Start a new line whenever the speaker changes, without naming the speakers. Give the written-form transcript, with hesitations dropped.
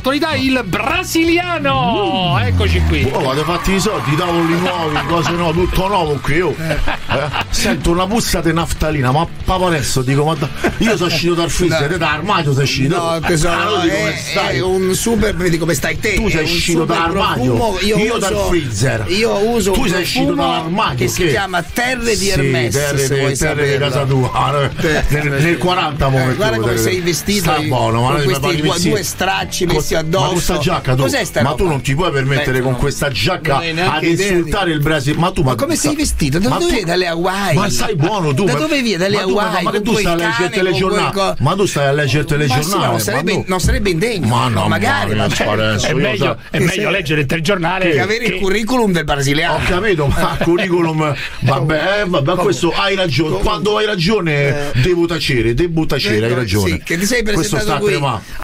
dell'attualità, il brasiliano. Eccoci qui.
Oh, avete fatti i soldi, tavoli nuovi, cose nuove, tutto nuovo qui. Sento una puzza di naftalina, ma papà adesso dico, ma io sono uscito dal freezer, dall'armadio sei uscito.
No, tesoro, è un super, vedi come stai te.
Tu sei uscito dall'armadio, io dal freezer.
Io uso
tu
un
sei uscito dall'armadio
che si chiama Terre di Hermes.
Terre di casa tua. Nel 40
guarda come sei vestito.
Sta buono, ma
con questi due stracci messi addosso.
Ma questa giacca tu,
cos'è sta
ma
roba?
tu non ti puoi permettere con questa giacca ad insultare il Brasile. Ma tu
come sei vestito? Da dove dalle Hawaii?
Ma sai buono tu.
Da dove vieni? Dalle Hawaii?
Ma che tu stai a leggere il telegiornale? Ma tu stai a leggere il telegiornale?
Non sarebbe indegno.
Ma no,
magari
è meglio leggere il telegiornale
che avere il curriculum del brasiliano.
Ho capito, ma curriculum vabbè, questo hai ragione. Quando hai ragione devo tacere, hai ragione.
Sì, che ti sei presentato qui